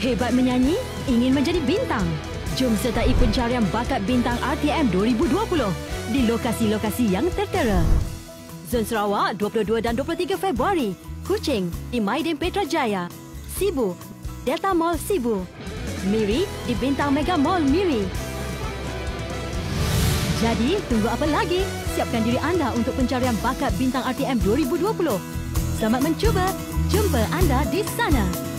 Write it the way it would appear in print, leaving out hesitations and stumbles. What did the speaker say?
Hebat menyanyi? Ingin menjadi bintang? Jom sertai pencarian bakat bintang RTM 2020 di lokasi-lokasi yang tertera. Zon Sarawak 22 dan 23 Februari, Kuching di Maidin Petra Jaya, Sibu, Delta Mall Sibu, Miri di Bintang Mega Mall Miri. Jadi, tunggu apa lagi? Siapkan diri anda untuk pencarian bakat bintang RTM 2020. Selamat mencuba. Jumpa anda di sana.